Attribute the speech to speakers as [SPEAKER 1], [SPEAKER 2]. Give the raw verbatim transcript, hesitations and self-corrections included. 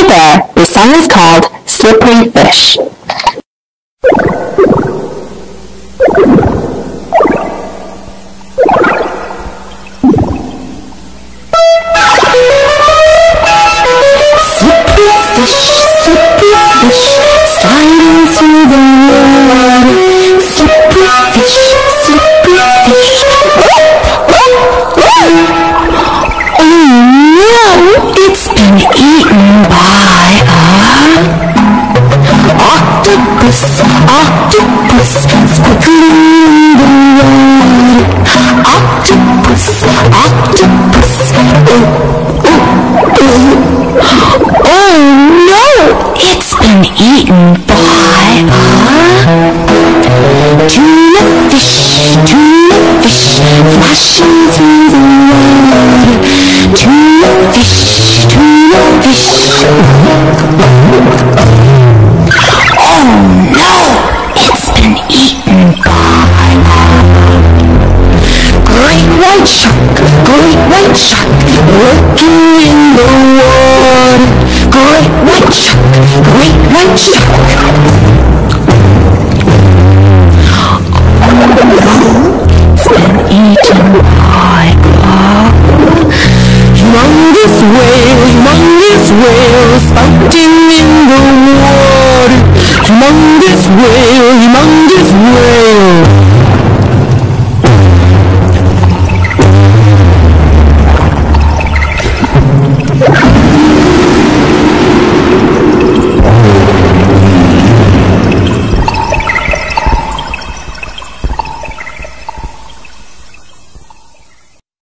[SPEAKER 1] there. The song is called Slippery Fish. Slippery fish, slippery fish, sliding through the water. Slippery fish, slippery fish. Oh no, it's been eaten by a octopus, octopus, squiggling in the water. Octopus, octopus, oh, oh, oh. Oh no, it's been eaten by a tuna fish, tuna fish, flashing through the water. Tuna fish, tuna fish. Oh no, it's been eaten by a great white shark, great white shark, lurking in the water. Great white shark, great white shark. Oh no, it's been eaten